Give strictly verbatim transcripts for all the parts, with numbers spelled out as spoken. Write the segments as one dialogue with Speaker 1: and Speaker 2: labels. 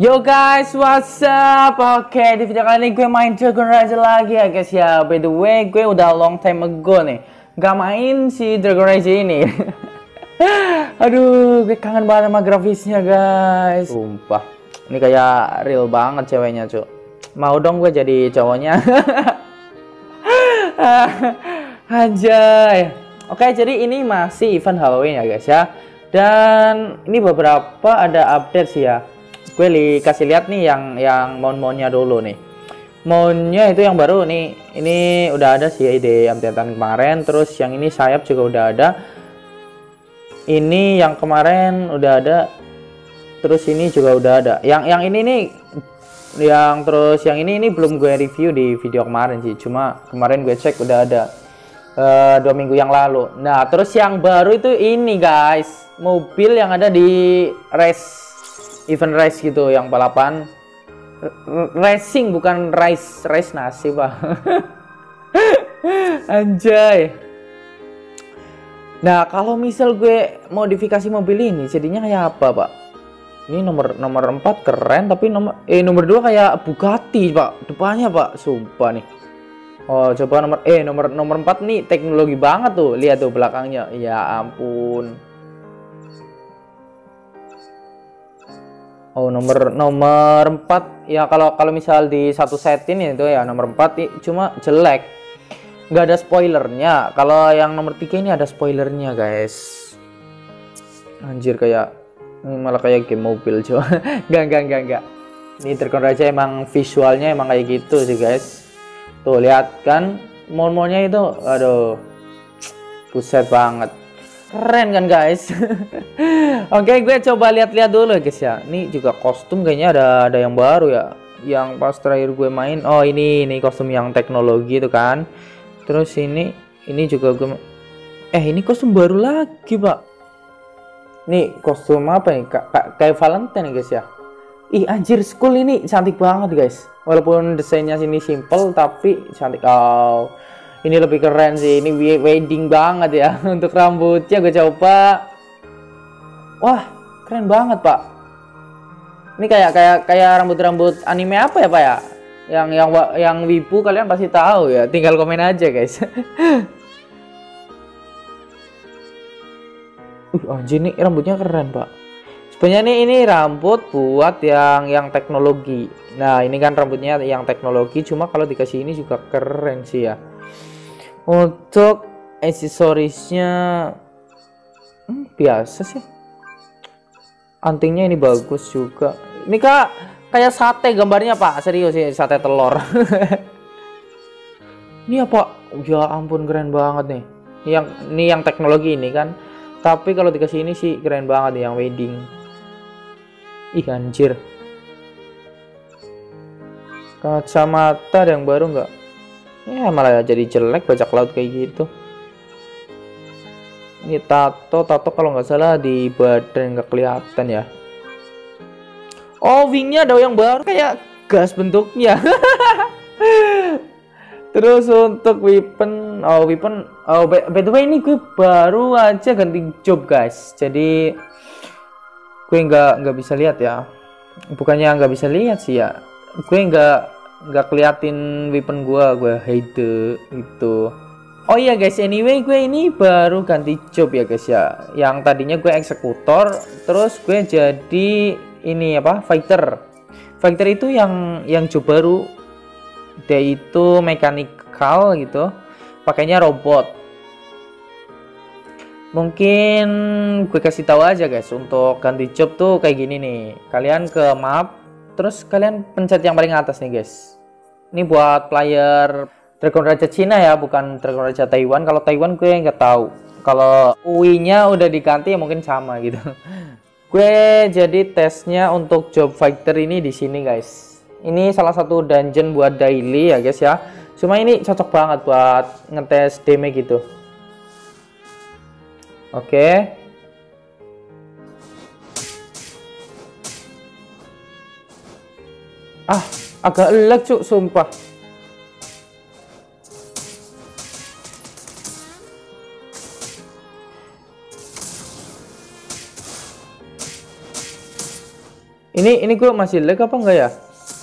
Speaker 1: Yo guys, what's up? Oke, di video kali ini gue main Dragon Rage lagi ya guys ya. By the way, gue udah long time ago nih gak main si Dragon Rage ini. Aduh, gue kangen banget sama grafisnya guys. Sumpah, ini kayak real banget ceweknya cu. Mau dong gue jadi cowoknya. Anjay. Oke, jadi ini masih event Halloween ya guys ya. Dan ini beberapa ada update sih ya. Gue li kasih lihat nih yang yang mount-mountnya dulu nih. Mountnya itu yang baru nih. Ini udah ada sih di updatean kemarin. Terus yang ini sayap juga udah ada. Ini yang kemarin udah ada. Terus ini juga udah ada. Yang yang ini nih, yang terus yang ini ini belum gue review di video kemarin sih. Cuma kemarin gue cek udah ada uh, dua minggu yang lalu. Nah terus yang baru itu ini guys, mobil yang ada di race event race gitu, yang balapan R racing bukan race race nasi pak. Anjay. Nah kalau misal gue modifikasi mobil ini jadinya kayak apa pak? Ini nomor nomor empat keren, tapi nomor eh nomor dua kayak Bugatti pak, depannya pak, sumpah nih. Oh coba nomor eh nomor nomor empat nih teknologi banget tuh, lihat tuh belakangnya, ya ampun. Oh nomor nomor empat ya, kalau kalau misal di satu set ini itu ya nomor empat cuma jelek, nggak ada spoilernya. Kalau yang nomor tiga ini ada spoilernya guys. Anjir, kayak ini malah kayak game mobil coba. Gak gak gak gak. Ini Dragon Rage emang visualnya emang kayak gitu sih guys. Tuh lihat kan mount-mountnya itu, aduh buset banget. Keren kan guys. Oke, gue coba lihat-lihat dulu guys ya. Ini juga kostum kayaknya ada ada yang baru ya. Yang pas terakhir gue main, oh ini ini kostum yang teknologi itu kan. Terus ini ini juga gue eh ini kostum baru lagi pak. Nih kostum apa nih kak, kayak Valentine guys ya. Ih anjir, school ini cantik banget guys. Walaupun desainnya sini simple tapi cantik. Oh ini lebih keren sih, ini wedding banget ya. Untuk rambutnya gue coba, wah keren banget pak. Ini kayak kayak kayak rambut-rambut anime apa ya pak ya, yang yang yang wibu kalian pasti tahu ya, tinggal komen aja guys. Uh anjir, nih rambutnya keren pak. Sebenarnya ini ini rambut buat yang yang teknologi. Nah ini kan rambutnya yang teknologi, cuma kalau dikasih ini juga keren sih ya. Untuk aksesorisnya hmm, biasa sih. Antingnya ini bagus juga. Ini kak kayak sate gambarnya pak, serius sih, sate telur. Ini apa? Ya ampun keren banget nih. Yang ini yang teknologi ini kan. Tapi kalau dikasih ini sih keren banget nih, yang wedding. Ih anjir. Kacamata ada yang baru nggak? Ya malah jadi jelek bajak laut kayak gitu. Ini tato tato kalau nggak salah di badan, nggak kelihatan ya. Oh wingnya ada yang baru kayak gas bentuknya. Terus untuk weapon, oh weapon, oh by, by the way ini gue baru aja ganti job guys. Jadi gue nggak nggak bisa lihat ya. Bukannya nggak bisa lihat sih ya. Gue nggak nggak keliatin weapon gua gua hide itu. Oh iya guys, anyway gue ini baru ganti job ya guys ya. Yang tadinya gue eksekutor, terus gue jadi ini apa, fighter. Fighter itu yang yang job baru, dia itu mechanical gitu, pakainya robot. Mungkin gue kasih tahu aja guys, untuk ganti job tuh kayak gini nih. Kalian ke map, terus kalian pencet yang paling atas nih guys. Ini buat player Dragon Rage Cina ya, bukan Dragon Rage Taiwan. Kalau Taiwan gue nggak tahu. Kalau U I-nya udah diganti ya mungkin sama gitu. Gue jadi tesnya untuk job fighter ini di sini guys. Ini salah satu dungeon buat daily ya guys ya. Cuma ini cocok banget buat ngetes damage gitu. Oke. Ah, agak lag cuk, sumpah. Ini ini gue masih lag apa enggak ya?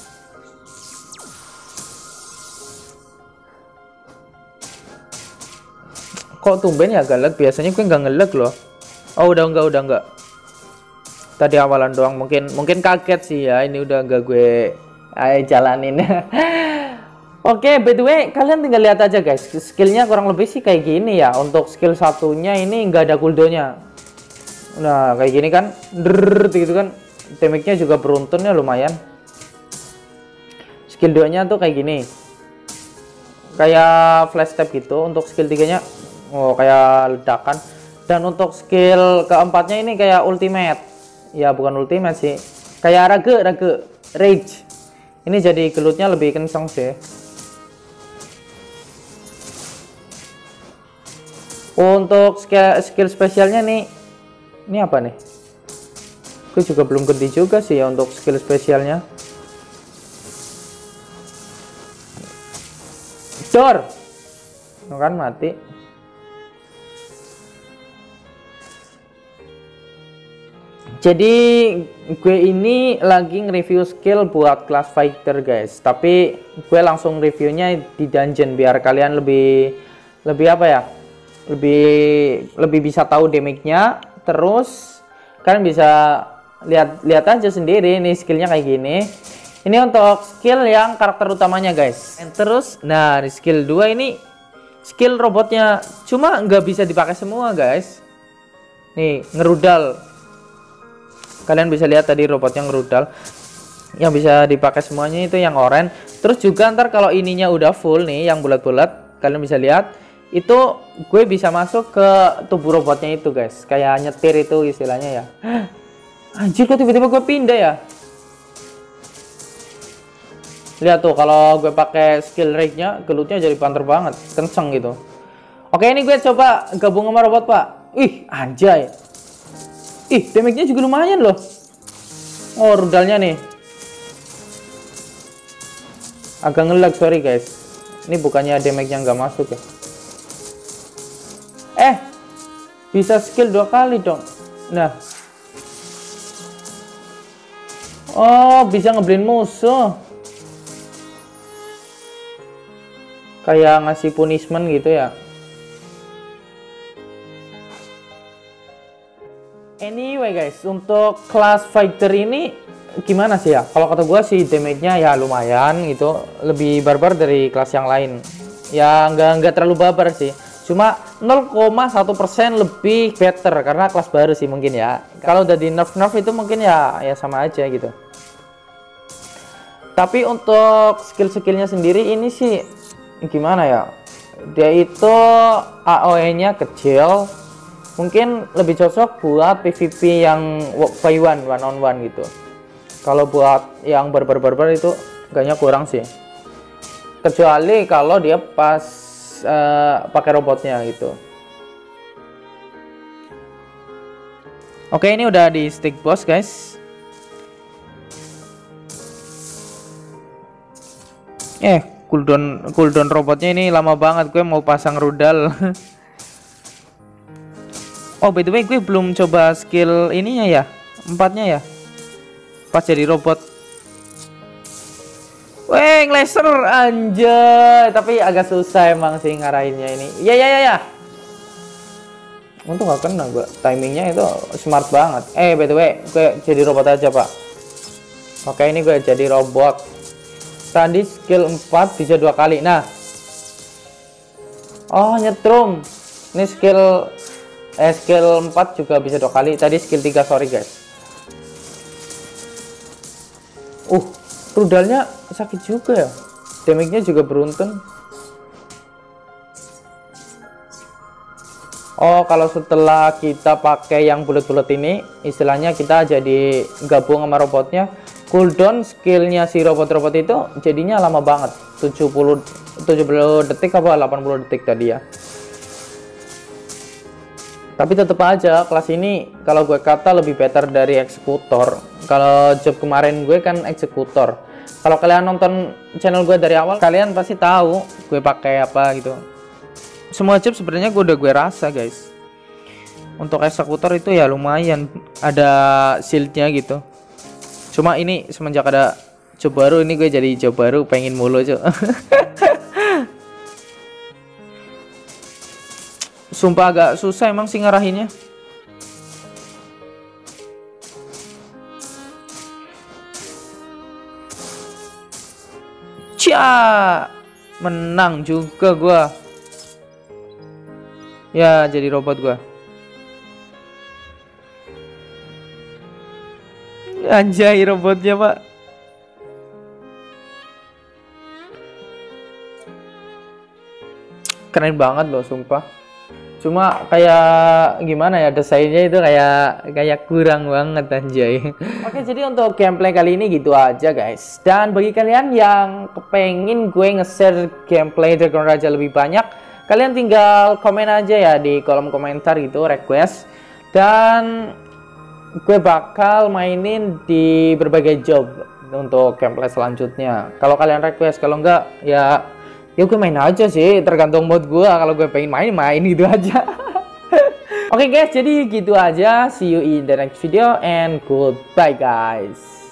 Speaker 1: Kok tumben ya agak lag? Biasanya gue nggak nge-lag loh. Oh udah enggak, udah enggak. Tadi awalan doang, mungkin mungkin kaget sih ya. Ini udah enggak gue ayo jalanin. Oke, by the way, kalian tinggal lihat aja guys. Skillnya kurang lebih sih kayak gini ya. Untuk skill satunya ini nggak ada cooldownnya. Nah kayak gini kan, drrrr, gitu kan. Damage-nya juga beruntunnya lumayan. Skill dua nya tuh kayak gini, kayak flash step gitu. Untuk skill tiga nya oh kayak ledakan. Dan untuk skill keempatnya ini kayak ultimate. Ya bukan ultimate sih, kayak rage rage rage. Ini jadi gelutnya lebih kenceng sih. Untuk skill skill spesialnya nih, ini apa nih? Gue juga belum ganti juga sih ya untuk skill spesialnya. Dor, kan mati. Jadi gue ini lagi nge-review skill buat class fighter guys. Tapi gue langsung reviewnya di dungeon biar kalian lebih lebih apa ya? Lebih lebih bisa tahu damage-nya. Terus kalian bisa lihat lihat aja sendiri nih skillnya kayak gini. Ini untuk skill yang karakter utamanya guys. And terus nah di skill dua ini skill robotnya, cuma nggak bisa dipakai semua guys. Nih ngerudal, kalian bisa lihat tadi robotnya ngerudal. Yang bisa dipakai semuanya itu yang oranye. Terus juga ntar kalau ininya udah full nih yang bulat-bulat, kalian bisa lihat itu gue bisa masuk ke tubuh robotnya itu guys, kayak nyetir itu istilahnya ya. Anjir kok tiba-tiba gue pindah ya. Lihat tuh kalau gue pakai skill rage-nya, gelutnya jadi panter banget, kenceng gitu. Oke, ini gue coba gabung sama robot pak. Ih anjay, ih damage-nya juga lumayan loh. Oh rudalnya nih agak ngelag, sorry guys. Ini bukannya damage-nya nggak masuk ya. Eh bisa skill dua kali dong. Nah, oh bisa ngeblend musuh, kayak ngasih punishment gitu ya. Anyway guys, untuk class fighter ini gimana sih ya? Kalau kata gue sih damage-nya ya lumayan gitu, lebih barbar dari kelas yang lain. Ya nggak nggak terlalu barbar sih, cuma nol koma satu persen lebih better karena kelas baru sih mungkin ya. Kalau udah di nerf nerf itu mungkin ya ya sama aja gitu. Tapi untuk skill-skillnya sendiri ini sih gimana ya? Dia itu A O E-nya kecil, mungkin lebih cocok buat P V P yang by one, one on one gitu. Kalau buat yang barbar-barbar itu kayaknya kurang sih. Kecuali kalau dia pas uh, pakai robotnya gitu. Oke, ini udah di stick boss guys. Eh, cooldown cooldown robotnya ini lama banget, gue mau pasang rudal. Oh by the way, gue belum coba skill ininya ya, empatnya ya, pas jadi robot. Weh, laser anjay, tapi agak susah emang sih ngarahinnya ini. Ya ya ya ya. Untung gak kena gue, timingnya itu smart banget. Eh by the way, gue jadi robot aja pak. Oke, ini gue jadi robot. Tadi skill empat bisa dua kali. Nah, oh nyetrum. Ini skill eh skill empat juga bisa dua kali. Tadi skill tiga, sorry guys. Uh, rudalnya sakit juga ya. Damage-nya juga beruntun. Oh, kalau setelah kita pakai yang bulat-bulat ini, istilahnya kita jadi gabung sama robotnya, cooldown skillnya si robot-robot itu jadinya lama banget, tujuh puluh detik apa delapan puluh detik tadi ya. Tapi tetap aja kelas ini kalau gue kata lebih better dari eksekutor. Kalau job kemarin gue kan eksekutor. Kalau kalian nonton channel gue dari awal, kalian pasti tahu gue pakai apa gitu. Semua job sebenarnya gue udah gue rasa guys. Untuk eksekutor itu ya lumayan ada shieldnya gitu. Cuma ini semenjak ada job baru ini gue jadi job baru pengen mulu cuy. Sumpah agak susah emang sih ngarahinnya. Cia, menang juga gua. Ya, jadi robot gua. Anjay robotnya, Pak. Keren banget loh, sumpah. Cuma kayak gimana ya, desainnya itu kayak kayak kurang banget anjay. Oke, jadi untuk gameplay kali ini gitu aja guys. Dan bagi kalian yang kepengen gue nge-share gameplay Dragon Raja lebih banyak, kalian tinggal komen aja ya di kolom komentar gitu, request. Dan gue bakal mainin di berbagai job untuk gameplay selanjutnya. Kalau kalian request, kalau enggak ya ya gue main aja sih, tergantung mood gue. Kalau gue pengen main, main gitu aja. Oke okay guys, jadi gitu aja. See you in the next video and goodbye guys.